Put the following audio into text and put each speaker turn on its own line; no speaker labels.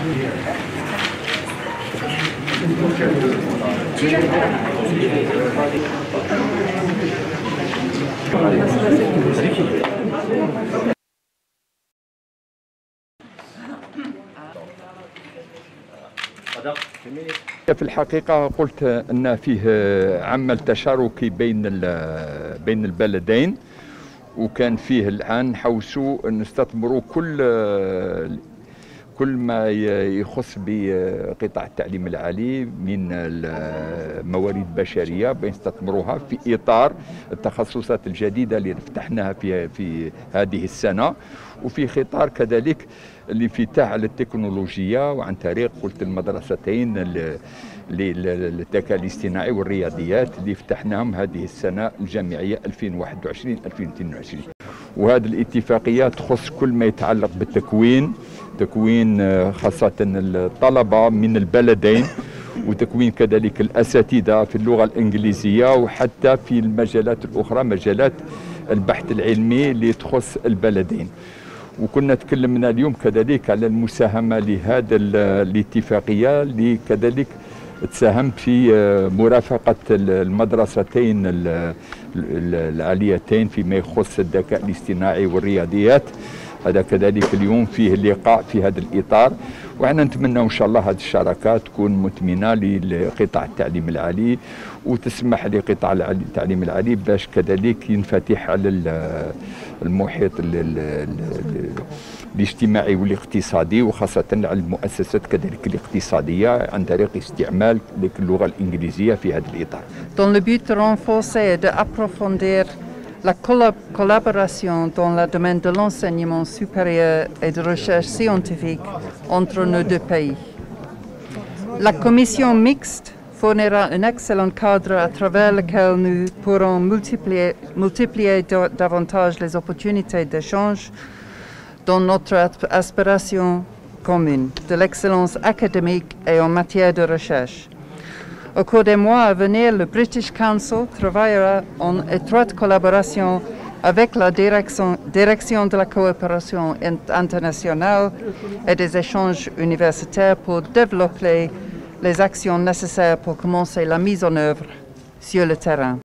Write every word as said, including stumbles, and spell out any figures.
في الحقيقة قلت أن فيه عمل تشاركي بين بين البلدين، وكان فيه الآن نحوسوا نستثمروا كل كل ما يخص بقطاع التعليم العالي من موارد بشريه بنستثمروها في اطار التخصصات الجديده اللي فتحناها في في هذه السنه، وفي اطار كذلك الانفتاح على التكنولوجيا وعن طريق قلت المدرستين للذكاء الاصطناعي والرياضيات اللي فتحناهم هذه السنه الجامعيه ألفين وواحد وعشرين ألفين واثنين وعشرين. وهذه الاتفاقيه تخص كل ما يتعلق بالتكوين، تكوين خاصة الطلبة من البلدين، وتكوين كذلك الأساتذة في اللغة الإنجليزية، وحتى في المجالات الأخرى مجالات البحث العلمي اللي تخص البلدين. وكنا تكلمنا اليوم كذلك على المساهمة لهذا الاتفاقية اللي كذلك تساهم في مرافقة المدرستين العاليتين فيما يخص الذكاء الاصطناعي والرياضيات. هذا كذلك اليوم فيه اللقاء في هذا الإطار، وأنا نتمنى إن شاء الله هذه الشراكات تكون مثمنة لقطاع التعليم العالي وتسمح لقطاع التعليم العالي باش كذلك ينفتح على المحيط الاجتماعي والاقتصادي، وخاصة على المؤسسات كذلك الاقتصادية عن طريق استعمال اللغة الإنجليزية في هذا الإطار.
Dans le but de renforcer et d'approfondir la collaboration dans le domaine de l'enseignement supérieur et de recherche scientifique entre nos deux pays. La commission mixte fournira un excellent cadre à travers lequel nous pourrons multiplier, multiplier davantage les opportunités d'échange dans notre aspiration commune de l'excellence académique et en matière de recherche. Au cours des mois à venir, le British Council travaillera en étroite collaboration avec la direction, direction de la coopération internationale et des échanges universitaires pour développer les actions nécessaires pour commencer la mise en œuvre sur le terrain.